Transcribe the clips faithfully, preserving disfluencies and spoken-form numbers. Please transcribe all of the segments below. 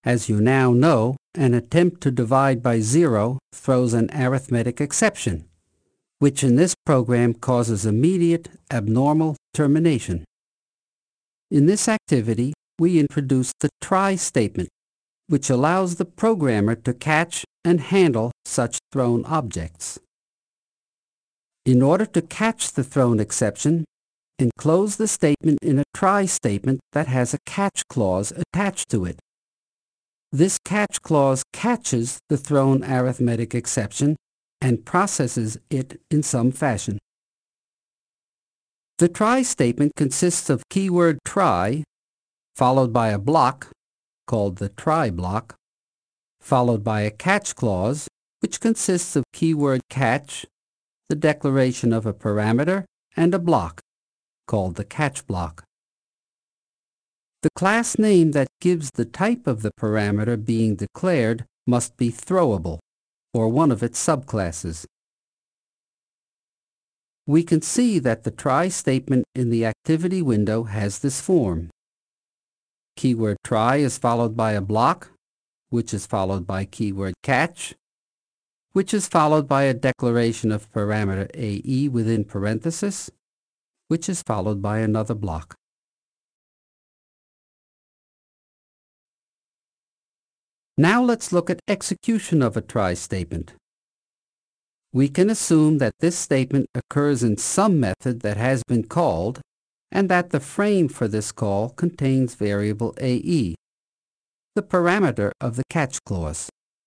As you now know, an attempt to divide by zero throws an arithmetic exception, which in this program causes immediate abnormal termination. In this activity, we introduce the try statement, which allows the programmer to catch and handle such thrown objects. In order to catch the thrown exception, enclose the statement in a try statement that has a catch clause attached to it. This catch clause catches the thrown arithmetic exception and processes it in some fashion. The try statement consists of keyword try, followed by a block, called the try block, followed by a catch clause, which consists of keyword catch, the declaration of a parameter, and a block, called the catch block. The class name that gives the type of the parameter being declared must be throwable, or one of its subclasses. We can see that the try statement in the activity window has this form. Keyword try is followed by a block, which is followed by keyword catch, which is followed by a declaration of parameter A E within parenthesis, which is followed by another block. Now let's look at execution of a try statement. We can assume that this statement occurs in some method that has been called, and that the frame for this call contains variable A E, the parameter of the catch clause.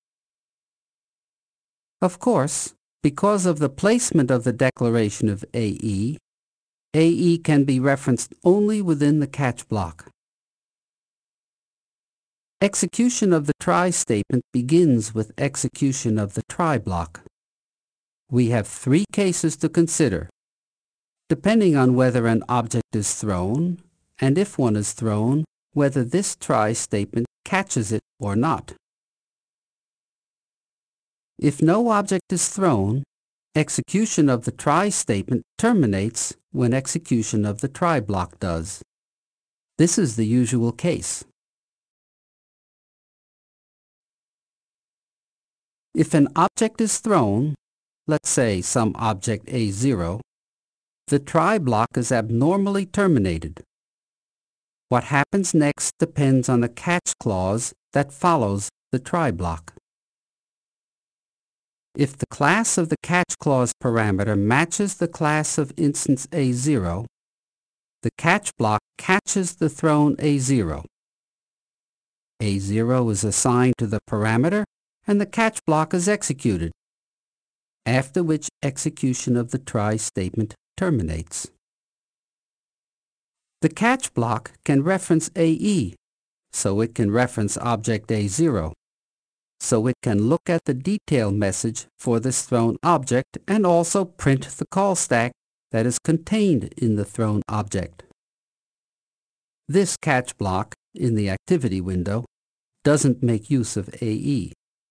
Of course, because of the placement of the declaration of A E, A E can be referenced only within the catch block. Execution of the try statement begins with execution of the try block. We have three cases to consider, depending on whether an object is thrown, and if one is thrown, whether this try statement catches it or not. If no object is thrown, execution of the try statement terminates when execution of the try block does. This is the usual case. If an object is thrown, let's say some object A zero, the try block is abnormally terminated. What happens next depends on the catch clause that follows the try block. If the class of the catch clause parameter matches the class of instance A zero, the catch block catches the thrown A zero. A zero is assigned to the parameter, and the catch block is executed, after which execution of the try statement terminates. The catch block can reference A E, so it can reference object A zero, so it can look at the detail message for this thrown object and also print the call stack that is contained in the thrown object. This catch block in the activity window doesn't make use of A E.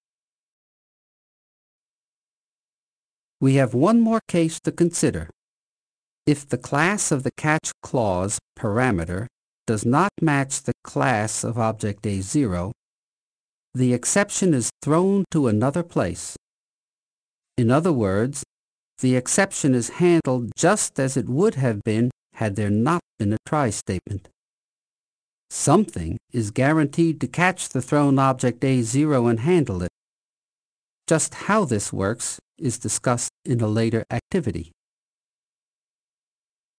We have one more case to consider. If the class of the catch clause parameter does not match the class of object A zero, the exception is thrown to another place. In other words, the exception is handled just as it would have been had there not been a try statement. Something is guaranteed to catch the thrown object A zero and handle it. Just how this works is discussed in a later activity.